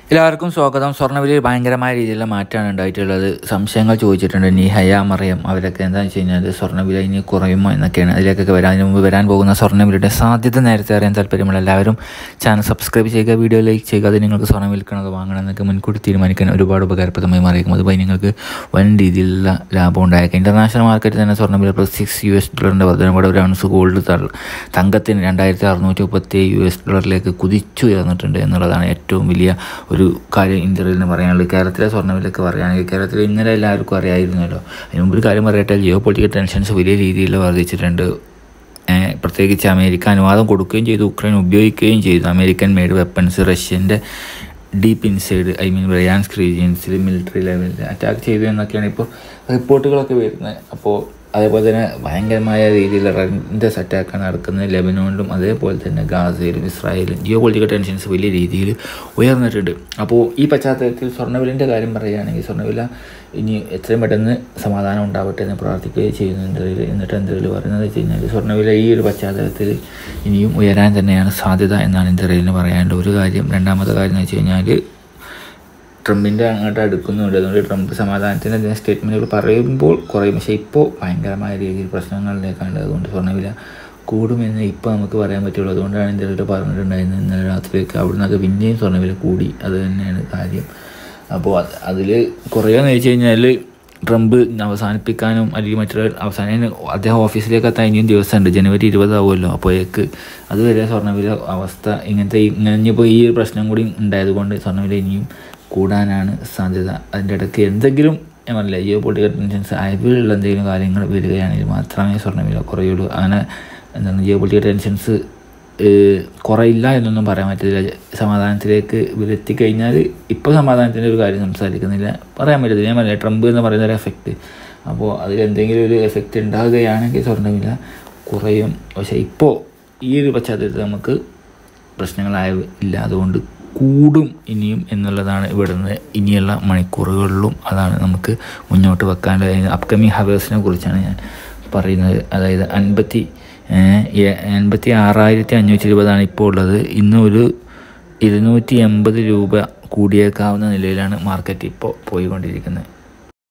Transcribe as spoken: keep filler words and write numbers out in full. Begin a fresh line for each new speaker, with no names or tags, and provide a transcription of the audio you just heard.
എല്ലാവർക്കും സ്വാഗതം. സ്വർണ്ണവിലയിൽ ഭയങ്കരമായ രീതിയിലുള്ള മാറ്റമാണ് ഉണ്ടായിട്ടുള്ളത്. സംശയങ്ങൾ ചോദിച്ചിട്ടുണ്ട് നിഹയ, മറിയം അവരൊക്കെ. എന്താണെന്ന് വെച്ച് കഴിഞ്ഞാൽ സ്വർണ്ണവില ഇനി കുറയുമോ എന്നൊക്കെയാണ്. അതിലേക്കൊക്കെ വരാൻ അതിന് മുമ്പ് വരാൻ പോകുന്ന സ്വർണ്ണവിലയുടെ സാധ്യത നേരത്തെ അറിയാൻ താല്പര്യമുള്ള എല്ലാവരും ചാനൽ സബ്സ്ക്രൈബ് ചെയ്യുക, വീഡിയോ ലൈക്ക് ചെയ്യുക. അത് നിങ്ങൾക്ക് സ്വർണ്ണം വിൽക്കണത് വാങ്ങണം എന്നൊക്കെ മുൻകൂട്ടി തീരുമാനിക്കാൻ ഒരുപാട് ഉപകാരപ്രദമായി മാറിയേക്കും. അതുപോലെ നിങ്ങൾക്ക് വൻ രീതിയിലുള്ള ലാഭം ഉണ്ടായേക്കാം. ഇൻ്റർനാഷണൽ മാർക്കറ്റിൽ തന്നെ സ്വർണ്ണവില പ്ലസ് സിക്സ് യു എസ് ഡോളറിൻ്റെ വർധനയോടെ ഒരു ഔൺസ് ഗോൾഡ് തങ്കത്തിന് രണ്ടായിരത്തി അറുന്നൂറ്റി മുപ്പത്തി യു എസ് ഡോളറിലേക്ക് കുതിച്ചുയർന്നിട്ടുണ്ട് എന്നുള്ളതാണ് ഏറ്റവും വലിയ ഒരു കാര്യം ഇന്ത്യയിൽ നിന്ന് പറയാനുള്ളത്. കേരളത്തിലെ സ്വർണ്ണവിലയൊക്കെ പറയുകയാണെങ്കിൽ കേരളത്തിൽ ഇന്നലെ എല്ലാവർക്കും അറിയായിരുന്നല്ലോ. അതിന് മുമ്പ് ഒരു കാര്യം പറയട്ടെ, ജിയോ പൊളിറ്റിക്കൽ ടെൻഷൻസ് വലിയ രീതിയിൽ വർദ്ധിച്ചിട്ടുണ്ട്. പ്രത്യേകിച്ച് അമേരിക്ക അനുവാദം കൊടുക്കുകയും ചെയ്തു, ഉക്രൈൻ ഉപയോഗിക്കുകയും ചെയ്തു. അമേരിക്കൻ മെയ്ഡ് വെപ്പൺസ് റഷ്യൻ്റെ deep inside I mean Bryansk റീജിയൻസിൽ മിലിറ്ററി ലെവലിൽ അറ്റാക്ക് ചെയ്തു എന്നൊക്കെയാണ് ഇപ്പോൾ റിപ്പോർട്ടുകളൊക്കെ വരുന്നത്. അപ്പോൾ അതേപോലെ തന്നെ ഭയങ്കരമായ രീതിയിൽ റെൻഡസ് അറ്റാക്കാണ് നടക്കുന്നത് ലെബനോണിലും അതേപോലെ തന്നെ ഗാസയിലും ഇസ്രായേലും. ജിയോ പൊളിറ്റിക്കൽ ടെൻഷൻസ് വലിയ രീതിയിൽ ഉയർന്നിട്ടുണ്ട്. അപ്പോൾ ഈ പശ്ചാത്തലത്തിൽ സ്വർണ്ണവിലൻ്റെ കാര്യം പറയുകയാണെങ്കിൽ സ്വർണ്ണവില ഇനി എത്രയും പെട്ടെന്ന് സമാധാനം ഉണ്ടാവട്ടെ എന്ന് പ്രാർത്ഥിക്കുകയും ചെയ്യുന്നുണ്ട്. എന്നിട്ട് എന്തെങ്കിലും പറയുന്നത് വെച്ച് കഴിഞ്ഞാൽ സ്വർണ്ണവില ഈ ഒരു പശ്ചാത്തലത്തിൽ ഇനിയും ഉയരാൻ തന്നെയാണ് സാധ്യത എന്നാണ് ഇന്ത്യയിൽ പറയാനുള്ള ഒരു കാര്യം. രണ്ടാമത്തെ കാര്യം എന്ന് വെച്ച് കഴിഞ്ഞാൽ ട്രംപിൻ്റെ അങ്ങോട്ട് അടുക്കുന്നുണ്ട്. അതുകൊണ്ട് ട്രംപ് സമാധാനത്തിൻ്റെ അതിന് സ്റ്റേറ്റ്മെൻറ്റുകൾ പറയുമ്പോൾ കുറയും. പക്ഷേ ഇപ്പോൾ ഭയങ്കരമായ രീതിയിൽ പ്രശ്നങ്ങളിലേക്കാണ്. അതുകൊണ്ട് സ്വർണ്ണവില കൂടുമെന്ന് ഇപ്പോൾ നമുക്ക് പറയാൻ പറ്റുള്ളൂ. അതുകൊണ്ടാണ് ഇന്ത്യയിൽ പറഞ്ഞിട്ടുണ്ടായിരുന്നത് ഇന്നലെ രാത്രിയൊക്കെ. അവിടെ നിന്നൊക്കെ പിന്നെയും സ്വർണ്ണവില കൂടി. അത് തന്നെയാണ് കാര്യം. അപ്പോൾ അതിൽ കുറയുകയെന്ന് വെച്ച് കഴിഞ്ഞാൽ ട്രംപ് അവസാനിപ്പിക്കാനും അല്ലെങ്കിൽ മറ്റുള്ള അവസാനം അദ്ദേഹം ഓഫീസിലേക്ക് എത്താൻ ഇനിയും ദിവസമുണ്ട്. ജനുവരി ഇരുപതാവുമല്ലോ. അപ്പോഴേക്ക് അതുവരെ സ്വർണ്ണവില അവസ്ഥ ഇങ്ങനത്തെ ഇങ്ങനെപ്പോൾ ഈ ഒരു പ്രശ്നം കൂടി ഉണ്ടായതുകൊണ്ട് സ്വർണ്ണവില ഇനിയും കൂടാനാണ് സാധ്യത. അതിൻ്റെ ഇടയ്ക്ക് എന്തെങ്കിലും ഞാൻ പറഞ്ഞില്ല, ജിയോ പൊളിറ്റിക്കൽ ടെൻഷൻസ് അയവിലുള്ള എന്തെങ്കിലും കാര്യങ്ങൾ വരികയാണെങ്കിൽ മാത്രമേ സ്വർണ്ണവില കുറയുള്ളൂ. അങ്ങനെ എന്താണ് ജിയോ പൊളിറ്റിക്കൽ ടെൻഷൻസ് കുറയില്ല എന്നൊന്നും പറയാൻ പറ്റില്ല. സമാധാനത്തിലേക്ക് ഇവരെത്തിക്കഴിഞ്ഞാൽ ഇപ്പോൾ സമാധാനത്തിൻ്റെ ഒരു കാര്യം സംസാരിക്കുന്നില്ല, പറയാൻ പറ്റത്തില്ല. ഞാൻ പറഞ്ഞില്ല, ട്രംപ് എന്ന് പറയുന്ന ഒരു എഫക്റ്റ്. അപ്പോൾ അതിലെന്തെങ്കിലും ഒരു എഫക്റ്റ് ഉണ്ടാകുകയാണെങ്കിൽ സ്വർണ്ണവില കുറയും. പക്ഷേ ഇപ്പോൾ ഈ ഒരു പശ്ചാത്തലത്തിൽ നമുക്ക് പ്രശ്നങ്ങളായ ഇല്ല. അതുകൊണ്ട് കൂടും ഇനിയും എന്നുള്ളതാണ് ഇവിടുന്ന് ഇനിയുള്ള മണിക്കൂറുകളിലും അതാണ് നമുക്ക് മുന്നോട്ട് വെക്കാനുള്ള അപ്കമിങ് ഹവേഴ്സിനെ കുറിച്ചാണ് ഞാൻ പറയുന്നത്. അതായത് അൻപത്തി എൺപത്തി ആറായിരത്തി അഞ്ഞൂറ്റി ഇരുപതാണ് ഇപ്പോൾ ഉള്ളത്. ഇന്ന് ഒരു ഇരുന്നൂറ്റി എൺപത് രൂപ കൂടിയേക്കാവുന്ന നിലയിലാണ് മാർക്കറ്റ് ഇപ്പോൾ പോയിക്കൊണ്ടിരിക്കുന്നത്.